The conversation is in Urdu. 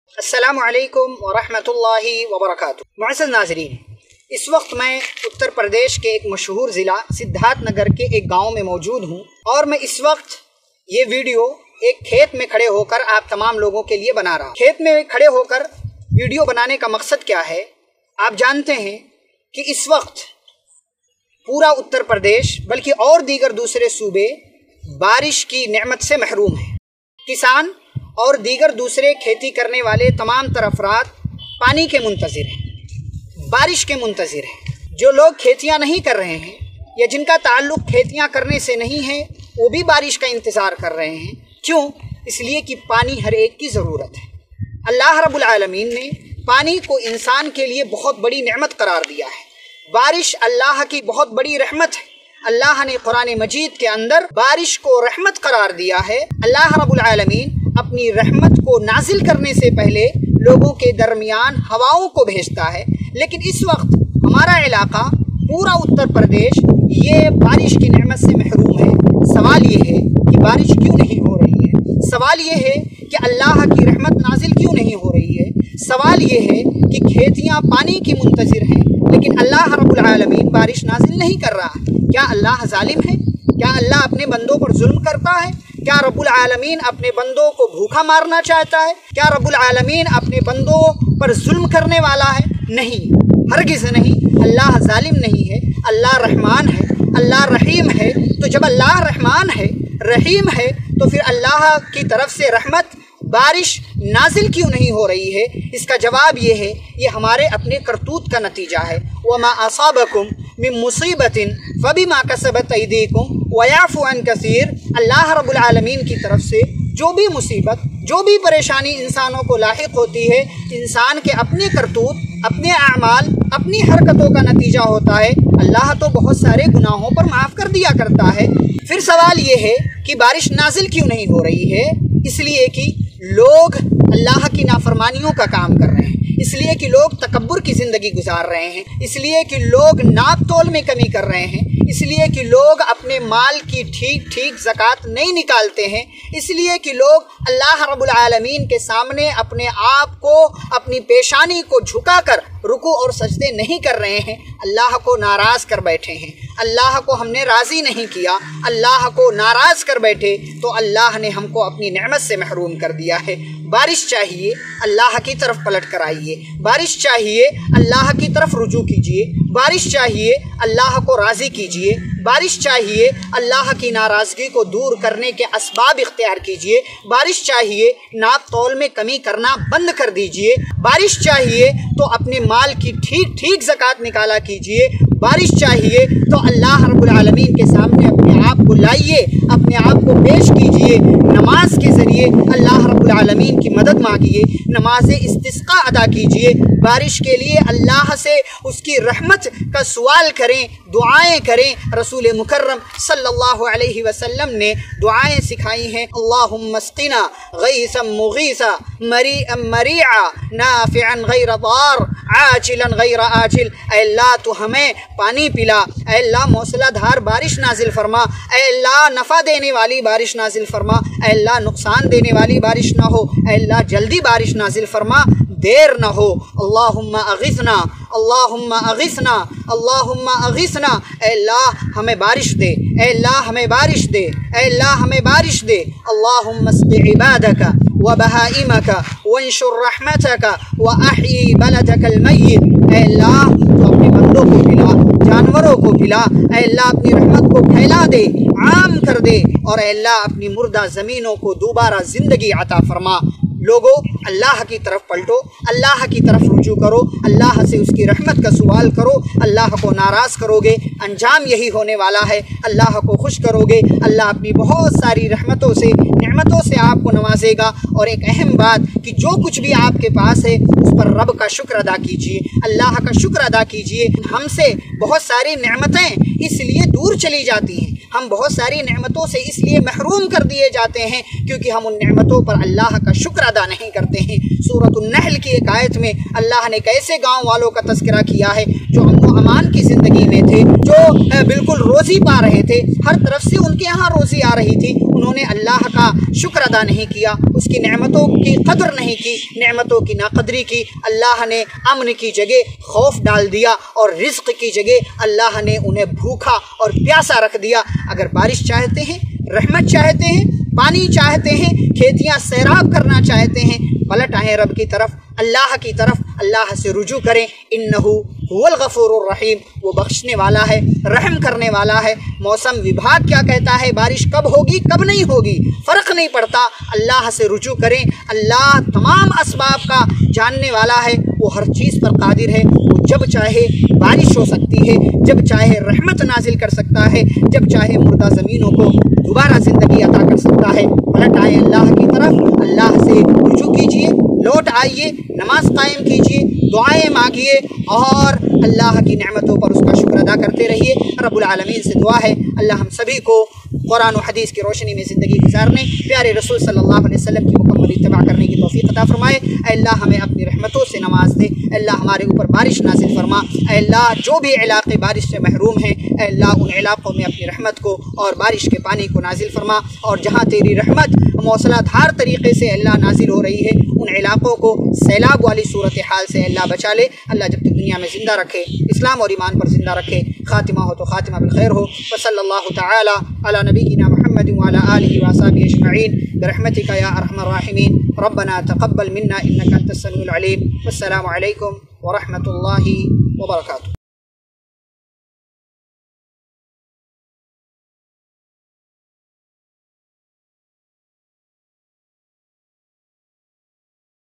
السلام علیکم ورحمۃ اللہ وبرکاتہ۔ معزز ناظرین، اس وقت میں اتر پردیش کے ایک مشہور ضلع سدھارتھ نگر کے ایک گاؤں میں موجود ہوں، اور میں اس وقت یہ ویڈیو ایک کھیت میں کھڑے ہو کر آپ تمام لوگوں کے لیے بنا رہا ہوں۔ کھیت میں کھڑے ہو کر ویڈیو بنانے کا مقصد کیا ہے؟ آپ جانتے ہیں کہ اس وقت پورا اتر پردیش بلکہ اور دیگر دوسرے صوبے بارش کی نعمت سے محروم ہیں۔ کسان اور دیگر دوسرے کھیتی کرنے والے تمام تر افراد پانی کے منتظر ہیں، بارش کے منتظر ہیں۔ جو لوگ کھیتیاں نہیں کر رہے ہیں یا جن کا تعلق کھیتیاں کرنے سے نہیں ہے، وہ بھی بارش کا انتظار کر رہے ہیں۔ کیوں؟ اس لیے کہ پانی ہر ایک کی ضرورت ہے۔ اللہ رب العالمین نے پانی کو انسان کے لیے بہت بڑی نعمت قرار دیا ہے۔ بارش اللہ کی بہت بڑی رحمت ہے۔ اللہ نے قرآن مجید کے اندر بارش کو رحمت قرار دیا ہے۔ اللہ رب العالمین اپنی رحمت کو نازل کرنے سے پہلے لوگوں کے درمیان ہواؤں کو بھیجتا ہے، لیکن اس وقت ہمارا علاقہ پورا اتر پردیش یہ بارش کی نعمت سے محروم ہے۔ سوال یہ ہے کہ بارش کیوں نہیں ہو رہی ہے؟ سوال یہ ہے کہ اللہ کی رحمت نازل کیوں نہیں ہو رہی ہے؟ سوال یہ ہے کہ کھیتیاں پانی کی منتظر ہیں لیکن اللہ رب العالمین بارش نازل نہیں کر رہا۔ کیا اللہ ظالم ہے؟ کیا اللہ اپنے بندوں پر ظلم کرتا ہے؟ کیا رب العالمین اپنے بندوں کو بھوکا مارنا چاہتا ہے؟ کیا رب العالمین اپنے بندوں پر ظلم کرنے والا ہے؟ نہیں، ہرگز نہیں۔ اللہ ظالم نہیں ہے، اللہ رحمان ہے، اللہ رحیم ہے۔ تو جب اللہ رحمان ہے، رحیم ہے، تو پھر اللہ کی طرف سے رحمت بارش نازل کیوں نہیں ہو رہی ہے؟ اس کا جواب یہ ہے، یہ ہمارے اپنے کرتوت کا نتیجہ ہے۔ وَمَا أَصَابَكُم مِّن مُّصِيبَةٍ فَبِمَا كَسَبَتْ أَيْدِيكُمْ وَيَعْفُو عَن كَثِيرٍ۔ اللہ رب العالمین کی طرف سے جو بھی مصیبت، جو بھی پریشانی انسانوں کو لاحق ہوتی ہے، انسان کے اپنے کرتوت، اپنے اعمال، اپنی حرکتوں کا نتیجہ ہوتا ہے۔ اللہ تو بہت سارے گناہوں پر معاف کر دیا کرتا ہے۔ پھر سوال یہ ہے کہ بارش نازل کیوں نہیں ہو رہی ہے؟ اس لیے کہ لوگ اللہ کی نافرمانیوں کا کام کر رہے ہیں، اس لیے کہ لوگ تکبر کی زندگی گزار رہے ہیں، اس لیے کہ لوگ ناپ تول میں کمی کر رہے ہیں، اس لیے کہ لوگ اپنے مال کی ٹھیک زکوٰۃ نہیں نکالتے ہیں، اس لیے کہ لوگ اللہ رب العالمین کے سامنے اپنے آپ کو، اپنی پیشانی کو جھکا کر رکوع اور سجدے نہیں کر رہے ہیں، اللہ کو ناراض کر بیٹھے ہیں۔ اللہ کو ہم نے راضی نہیں کیا، اللہ کو ناراض کر بیٹھے تو اللہ نے ہم کو اپنی نعمت سے محروم کر دیا ہے۔ بارش چاہیے اللہ کی طرف پلٹ کر آئیے، بارش چاہیے اللہ کی طرف رجوع کیجیے، بارش چاہیے اللہ کو راضی کیجیے، بارش چاہیے اللہ کی ناراضگی کو دور کرنے کے اسباب اختیار کیجیے، بارش چاہیے ناپ تول میں کمی کرنا بند کر دیجیے، بارش چاہیے تو اپنے مال کی ٹھیک زکوٰۃ نکالا کیجیے، بارش چاہیے تو اللہ رب العالمین کے سامنے اپنے آپ کو لائیے، اپنے آپ کو پیش کیجیے، نماز کے ذریعے اللہ رب العالمین کی مدد مانگیے، نماز استسقاء ادا کیجیے، بارش کے لیے اللہ سے اس کی رحمت کا سوال کریں، دعائیں کریں۔ رسول مکرم صلی اللہ علیہ وسلم نے دعائیں سکھائی ہیں، اللہم اسقنا غیثا مغیثا مریعا مریعا نافعا غیر ضار عاجلا غیر آجل۔ اے اللہ تو ہمیں پانی پلا، اے اللہ موسلا دھار بارش نازل فرما، اے اللہ نفع دینے والی بارش نازل فرما، اے اللہ نقصان دینے والی بارش نہ ہو، اے اللہ جلدی بارش نازل فرما، دیر نہ ہو۔ اللہم اغثنا، اللہم اغثنا، اللہم اغثنا۔ اے اللہ ہمیں بارش دے، اے اللہ ہمیں بارش دے، اے اللہ ہمیں بارش دے۔ اللہم اسق عبادک وبہائمک وانشر رحمتک واحیی بلدک المیت۔ اے اللہ تو اپنے بندوں کو پلا، جانوروں کو پلا، اے اللہ اپنی رحمت کو پھیلا دے، عام کر دے، اور اے اللہ اپنی مردہ زمینوں کو دوبارہ زندگی عطا فرما۔ لوگوں اللہ کی طرف پلٹو، اللہ کی طرف رجوع کرو، اللہ سے اس کی رحمت کا سوال کرو۔ اللہ کو ناراض کرو گے انجام یہی ہونے والا ہے، اللہ کو خوش کرو گے اللہ اپنی بہت ساری رحمتوں سے، نعمتوں سے آپ کو نوازے گا۔ اور ایک اہم بات کہ جو کچھ بھی آپ کے پاس ہے اس پر رب کا شکر ادا کیجیے، اللہ کا شکر ادا کیجیے۔ ہم سے بہت ساری نعمتیں اس لیے دور چلی جاتی ہیں، ہم بہت ساری نعمتوں سے اس لیے محروم کر دیے جاتے ہیں کیونکہ ہم ان نعمتوں پر اللہ کا شکر ادا نہیں کرتے ہیں۔ سورۃ النحل کی ایک آیت میں اللہ نے کیسے گاؤں والوں کا تذکرہ کیا ہے جو امن و امان کی زندگی میں تھے، جو بالکل روزی پا رہے تھے، ہر طرف سے ان کے یہاں روزی آ رہی تھی، انہوں نے اللہ کا شکر ادا نہیں کیا، اس کی نعمتوں کی قدر نہیں کی، نعمتوں کی ناقدری کی، اللہ نے امن کی جگہ خوف ڈال دیا اور رزق کی جگہ اللہ نے انہیں بھوکا اور پیاسا رکھ دیا۔ اگر بارش چاہتے ہیں، رحمت چاہتے ہیں، پانی چاہتے ہیں، کھیتیاں سیراب کرنا چاہتے ہیں، پلٹ آئیں رب کی طرف، اللہ کی طرف، اللہ سے رجوع کریں۔ انہو هو الغفور الرحیم، وہ بخشنے والا ہے، رحم کرنے والا ہے۔ موسم وبھاگ کیا کہتا ہے بارش کب ہوگی کب نہیں ہوگی فرق نہیں پڑتا، اللہ سے رجوع کریں۔ اللہ تمام اسباب کا جاننے والا ہے، وہ ہر چیز پر قادر ہے، وہ جب چاہے بارش ہو سکتی ہے، جب چاہے رحمت نازل کر سکتا ہے، جب چاہے مردہ زمینوں کو دوبارہ زندگی عطا کر سکتا ہے۔ پلٹ آئے اللہ کی طرف، اللہ سے رجوع کیجیے، لوٹ آئیے، نماز قائم کیجیے، دعائیں مانگیے اور اللہ کی نعمتوں پر اس کا شکر ادا کرتے رہیے۔ رب العالمین سے دعا ہے اللہ ہم سبھی کو قرآن و حدیث کی روشنی میں زندگی گزارنے، پیارے رسول صلی اللہ علیہ وسلم کی مکمل اتباع کرنے کی توفیق عطا فرمائے۔ اے اللہ ہمیں اپنی رحمتوں سے نواز دے، اے اللہ ہمارے اوپر بارش نازل فرما، اے اللہ جو بھی علاقے بارش سے محروم ہیں، اے اللہ ان علاقوں میں اپنی رحمت کو اور بارش کے پانی کو نازل فرما، اور جہاں تیری رحمت موصلہ دھار طریقے سے اللہ نازل ہو رہی ہے ان علاقوں کو سیلاب والی صورتحال سے اللہ بچا لے۔ اللہ جب تک دنیا میں زندہ رکھے، اسلام اور ایمان پر زندہ رکھے، خاتمہ ہو تو خاتمہ بالخیر ہو۔ وصلی اللہ تعالی علی نبینا محمد وعلی آلہ وصحبہ اجمعین برحمتک یا ارحم الراحمین۔ ربنا تقبل منا انک انت السمیع العلیم۔ والسلام علیکم ورحمۃ اللہ وبرکاتہ۔